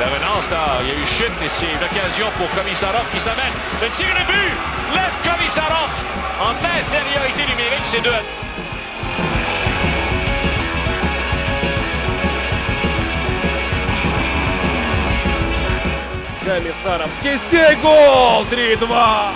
La relance, là, il y a eu chute et c'est l'occasion pour Komissarov qui s'amène. Le tir est but! Lev Komissarov en infériorité numérique, c'est 2-1. Комісаровський стій, гол! 3-2!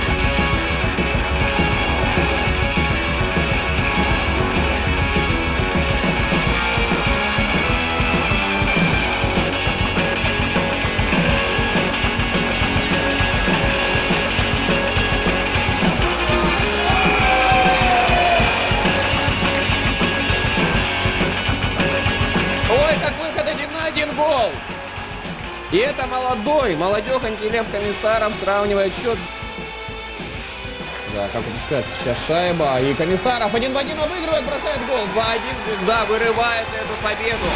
Ой, как выход 1-1 гол! И это молодехонький Лев Комиссаров сравнивает счет. Да, как упускается сейчас шайба. И Комиссаров 1 в 1 обыгрывает, бросает гол. 2-1, Звезда вырывает эту победу.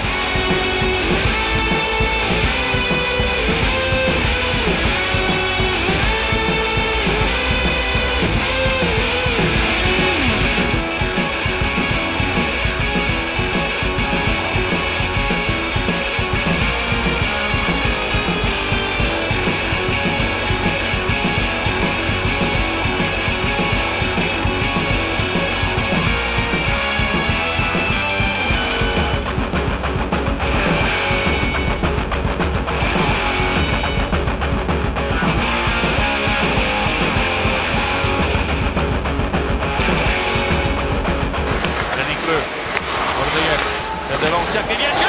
C'est devant le cercle, bien sûr!